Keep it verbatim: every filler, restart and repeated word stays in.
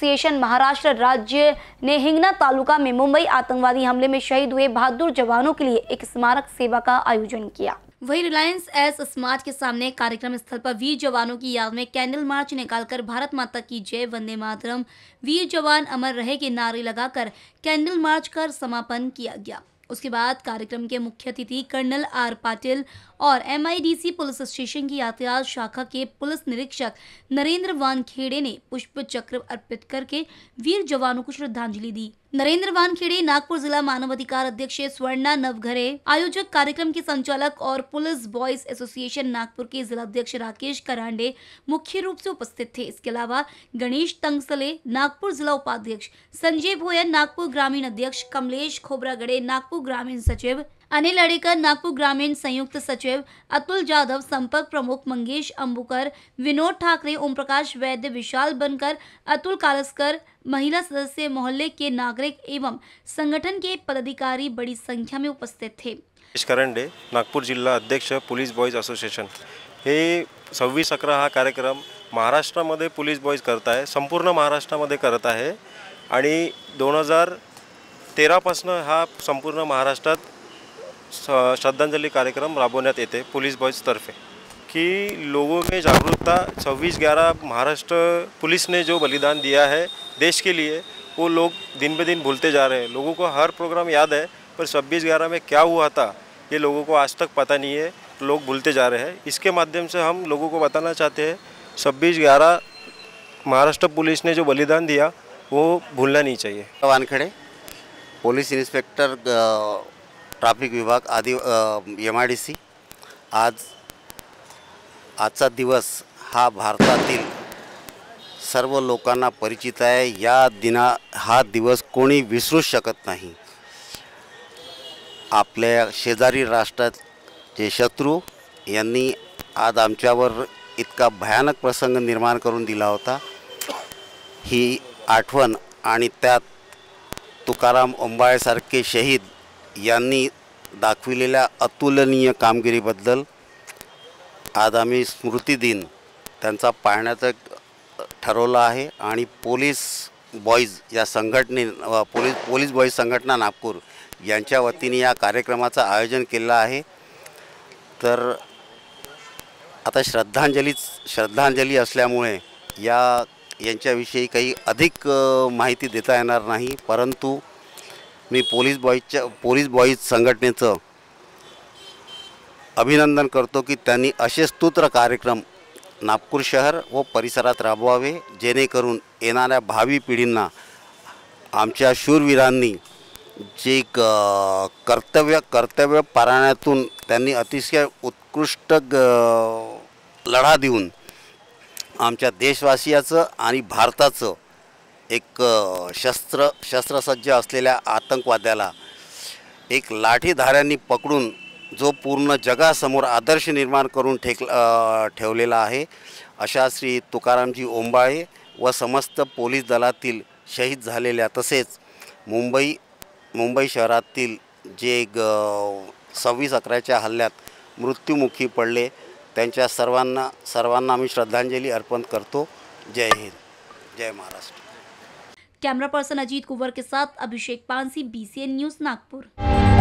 Association Maharashtra राज्य ने हिंगना तालुका में मुंबई आतंकवादी हमले में शहीद हुए बहादुर जवानों के लिए एक स्मारक सेवा का आयोजन किया। वहीं रिलायंस एस स्मार्ट के सामने कार्यक्रम स्थल पर वीर जवानों की याद में कैंडल मार्च निकालकर भारत माता की जय, वंदे मातरम, वीर जवान अमर रहे के नारे लगाकर कैंडल मार्च कर समापन किया गया। उसके बाद कार्यक्रम के मुख्य अतिथि कर्नल आर पाटिल और M I D C police station की यातायात शाखा के पुलिस निरीक्षक नरेंद्र वानखेड़े ने पुष्प चक्र अर्पित करके वीर जवानों को श्रद्धांजलि दी। नरेंद्र वानखेड़े नागपुर जिला मानवाधिकार अध्यक्ष स्वर्णा नवघरे, आयोजक कार्यक्रम के संचालक और पुलिस बॉयज एसोसिएशन नागपुर के जिला अध्यक्ष राकेश करांडे मुख्य रूप से उपस्थित थे। इसके अलावा गणेश तंगसले नागपुर जिला उपाध्यक्ष, संजय भोयर नागपुर ग्रामीण अध्यक्ष, कमलेश खोबरागड़े नागपुर ग्रामीण सचिव, अनिल अडेकर नागपुर ग्रामीण संयुक्त सचिव, अतुल जाधव संपर्क प्रमुख, मंगेश अंबुकर, विनोद ठाकरे, ओम प्रकाश वैद्य, विशाल बनकर, अतुल कालस्कर, महिला सदस्य, मोहल्ले के नागरिक एवं संगठन के पदाधिकारी बड़ी संख्या में उपस्थित थे। करंडे नागपूर जिल्हा अध्यक्ष पोलीस बॉयज असोसिएशन हे सव्वीस अकरा हा कार्यक्रम महाराष्ट्रामध्ये पोलीस बॉयज करत आहे, संपूर्ण महाराष्ट्रामध्ये करत आहे आणि दोन हजार तेरापासून हा संपूर्ण महाराष्ट्रात श्रद्धांजलि कार्यक्रम राबवण्यात येते पुलिस बॉयज तर्फे कि लोगों में जागरूकता। छब्बीस ग्यारह महाराष्ट्र पुलिस ने जो बलिदान दिया है देश के लिए वो लोग दिन ब दिन भूलते जा रहे हैं। लोगों को हर प्रोग्राम याद है पर छब्बीस ग्यारह में क्या हुआ था ये लोगों को आज तक पता नहीं है, लोग भूलते जा रहे हैं। इसके माध्यम से हम लोगों को बताना चाहते हैं छब्बीस ग्यारह महाराष्ट्र पुलिस ने जो बलिदान दिया वो भूलना नहीं चाहिए। वानखेड़े पुलिस इंस्पेक्टर ट्रॅफिक विभाग आदि एम आय डी सी। आज आजचा दिवस हा भारतातील सर्व लोकांना परिचित आहे। या दिना हा दिवस कोणी विसरू शकत नाही। आपल्या शेजारी राष्ट्राचे शत्रू यांनी आज आमच्यावर इतका भयानक प्रसंग निर्माण करून दिला होता। ही आठवण आणि त्यात तुकाराम ओंबाळे सारखे शहीद यांनी दाखविलेल्या अतुलनीय कामगिरीबद्दल आज आम्ही स्मृती दिन त्यांचा पाळण्याचं ठरवलं आहे आणि पोलीस बॉयज या संघटने पोलीस पोलीस बॉयज संघटना नागपूर यांच्या वतीने या कार्यक्रमाचं आयोजन केलं आहे। तर आता श्रद्धांजली श्रद्धांजली असल्यामुळे या यांच्याविषयी काही अधिक माहिती देता येणार नाही, परंतु मी पोलीस बॉयजच्या पोलीस बॉयज संघटनेचं अभिनंदन करतो की त्यांनी असे स्तुत्र कार्यक्रम नागपूर शहर व परिसरात राबवावे जेणेकरून येणाऱ्या भावी पिढींना आमच्या शूरवीरांनी जे कर्तव्य कर्तव्य पाळण्यातून त्यांनी अतिशय उत्कृष्ट लढा देऊन आमच्या देशवासियाचं आणि भारताचं एक शस्त्र शस्त्रसज्ज असलेल्या आतंकवाद्याला एक लाठीधाऱ्यांनी पकडून जो पूर्ण जगासमोर आदर्श निर्माण करून ठेक ठेवलेला आहे अशा श्री तुकारामजी ओंबाळे व समस्त पोलीस दलातील शहीद झालेल्या तसेच मुंबई मुंबई शहरातील जे सव्वीस अकराच्या हल्ल्यात मृत्युमुखी पडले त्यांच्या सर्वांना सर्वांना आम्ही श्रद्धांजली अर्पण करतो। जय हिंद, जय महाराष्ट्र। कैमरा पर्सन अजीत कुंवर के साथ Abhishek Pansi, B C N news Nagpur.